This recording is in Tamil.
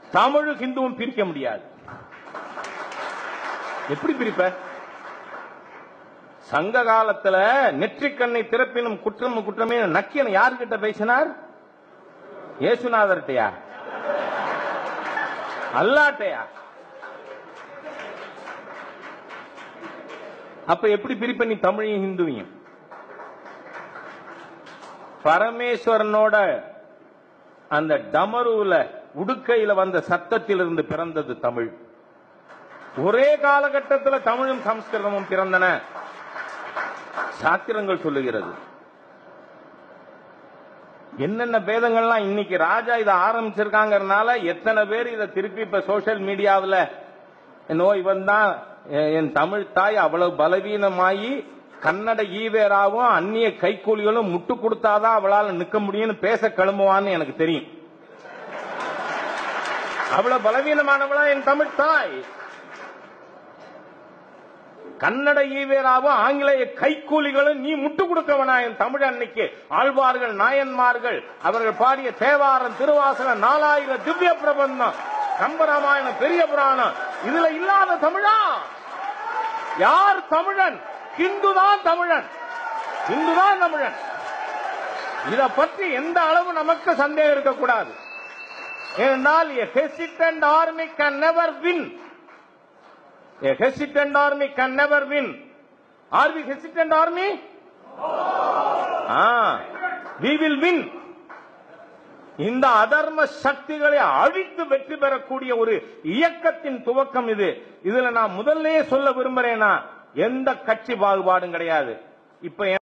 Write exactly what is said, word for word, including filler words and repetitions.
தமிழும் ஹிந்துவும் பிரிக்க முடியாது. எப்படி பிரிப்ப? சங்க காலத்துல நெற்றிக்கண்ணை திறப்பினும் குற்றம் குற்றமே நக்கியன் யாருகிட்ட பேசினார்? இயேசுநாதர்கிட்டயா? அல்லாட்டையா? அப்ப எப்படி பிரிப்ப நீ தமிழையும் ஹிந்துவையும்? பரமேஸ்வரனோட அந்த டமருல உடுக்கையில வந்த சத்தத்திலிருந்து பிறந்தது தமிழ். ஒரே காலகட்டத்தில் தமிழும் சமஸ்கிருதமும் பிறந்தன சாத்திரங்கள் சொல்லுகிறது. என்னென்ன பேதங்கள்லாம் இன்னைக்கு ராஜா இதை ஆரம்பிச்சிருக்காங்கறதுனால எத்தனை பேர் இதை திருப்பி இப்ப சோசியல் மீடியாவில் நோ இவன் தான் என் தமிழ் தாய் அவ்வளவு பலவீனமாயி கன்னட ஈவேராவும் அந்நிய கைக்கூலிகளும் முட்டு கொடுத்தாதான் அவளால் நிற்க முடியும்னு பேச கிளம்புவான்னு எனக்கு தெரியும். அவ்வளவு பலவீனமானவளா என் தமிழ் தாய்? கன்னட ஈவேராவும் ஆங்கிலேய கைக்கூலிகளும் நீ முட்டு கொடுக்கவனா என் தமிழ் அன்னைக்கு? ஆழ்வார்கள் நாயன்மார்கள் அவர்கள் பாடிய தேவாரம் திருவாசகம் நாலாயிரம் திவ்ய பிரபந்தம் கம்பராமாயணம் பெரிய புராணம் இதுல இல்லாத தமிழா? யார் தமிழன்? ஹிந்துதான் தமிழன். ஹிந்துதான் தமிழன். இதை பற்றி எந்த அளவு நமக்கு சந்தேகம் இருக்கக்கூடாது. ஏனென்றால் a hesitant army can never win. A hesitant army can never win. Are we hesitant army? Ah, we will win. இந்த அதர்ம சக்திகளை அழித்து வெற்றி பெறக்கூடிய ஒரு இயக்கத்தின் துவக்கம் இது. இதுல நான் முதல்லயே சொல்ல விரும்புறேன்னா எந்த கட்சி பாகுபாடும் கிடையாது. இப்ப